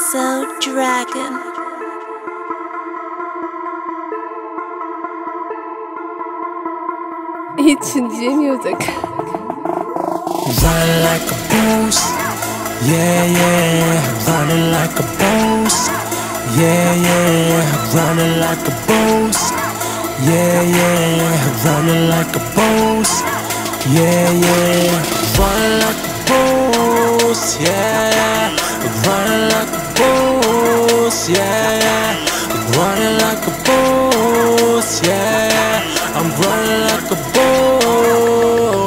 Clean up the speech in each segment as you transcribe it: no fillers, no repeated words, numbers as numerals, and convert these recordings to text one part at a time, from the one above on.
So Dragon. HG Music. Run like a boss, yeah, yeah. Running like a boss, yeah, yeah. Running like a boss, yeah, yeah. Running like a boss, yeah, yeah. Run like a boss, yeah. Running like a boss, yeah. Running like a boss, yeah. I'm running like a boss.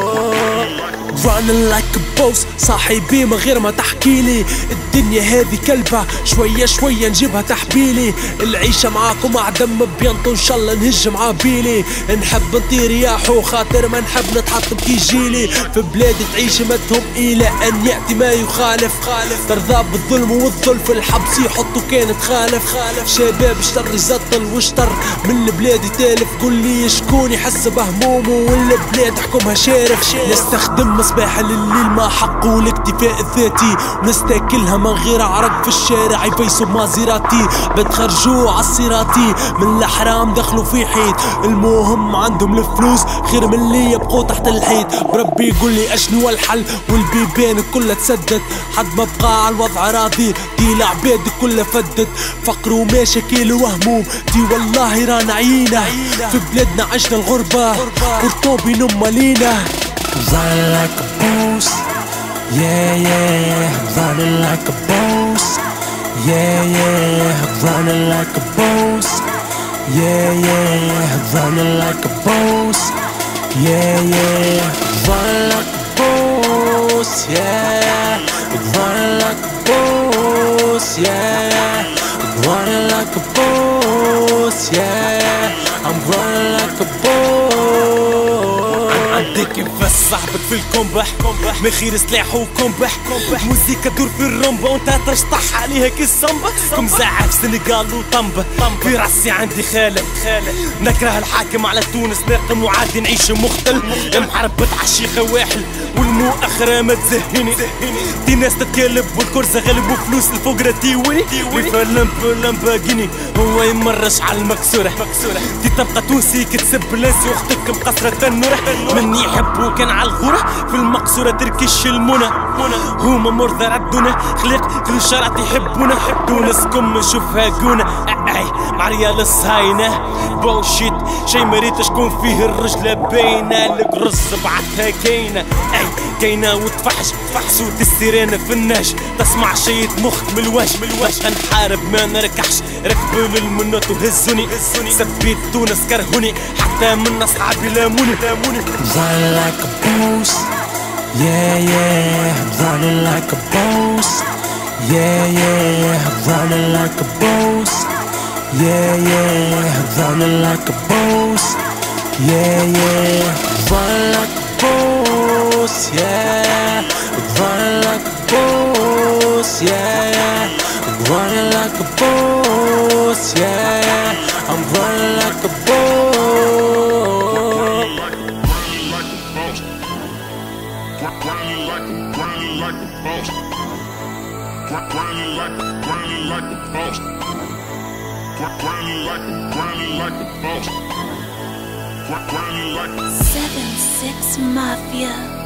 Running like a boss صاحبي من غير ما تحكيلي. الدنيا هذه كلبة شوية شوية نجيبها تحبيلي. العيشة معاكم مع دم بينطو ان شاء الله نهج مع بيلي. نحب نطير رياحو خاطر ما نحب نتحطم كي جيلي. في بلادي تعيش مدهم إلى أن يأتي ما يخالف. ترضى بالظلم والظلم في الحبس يحطوا كان تخالف. شباب اشتر يزطل واشتر من البلاد يتالف. قول لي شكون يحس بهمومه والبلاد حكمها شارف. نستخدم مصباح لليل ما حقه الاكتفاء الذاتي. ونستاكلها من غير عرق في الشارع يفيسوا بمازيراتي. بتخرجوا عالصيراتي من الحرام دخلوا في حيط. المهم عندهم الفلوس خير من اللي يبقوا تحت الحيط. بربي يقول لي اشنو الحل والبيبان كلها تسدد. حد ما بقى على الوضع راضي دي العباد كلها فدت. فقر ومشاكل وهموم دي والله رانا عينا. في بلادنا عشنا الغربة قرطوبي نم لينا. Running like a boss, yeah, yeah. Running like a boss, yeah, yeah. Running like a boss, yeah, yeah. Running like a boss, yeah, yeah. Running like a boss, yeah. Running like a boss, yeah. Running like a boss, yeah. I'm running like a boss. عندك ينفس صاحبك في الكومبح من خير سلاح وكومبح. موسيقى تدور في الرمبة وانت تشطح عليها كالسمبة. كم زعف سنغال وطنبة في راسي عندي خالة. نكره الحاكم على تونس ناقم وعادي نعيش مختل. محربة عالشيخة واحل والمؤخرة ما تزهني. دي ناس تتكلب والكرسة غالب وفلوس الفقرة تيوني. ليفا لمباجيني هو يمرش على المكسورة. دي تبقى تونسي كتسب لاسي واختك مقصرة تنورة. من يحبوا كان عالغورة في المقصورة تركش المنى. هما مرضى ردونا خلق كل شرط يحبونا. تونسكم نشوفها جونة اي مع ريال الصهاينة بوشيت. شي مريت شكون فيه الرجلة باينة. لك رز بعتها كاينة اي كاينة وتفحش صوت السيرانة في النهج. تسمع شي مخك من الوجه. نحارب ما نركحش ركبوا للمنوت وهزوني. سبيت تونس كرهوني حتى من اصحابي لاموني. Running like a boss, yeah, yeah. Running like a boss, yeah, yeah. Running like a boss, yeah, yeah. Running like a boss, yeah, yeah. Running like a boss, yeah. Running like a boss, yeah. Running like a boss, yeah. I'm running like a boss. Running like a boss. Running like a boss. Running like a boss. 7-6 Mafia.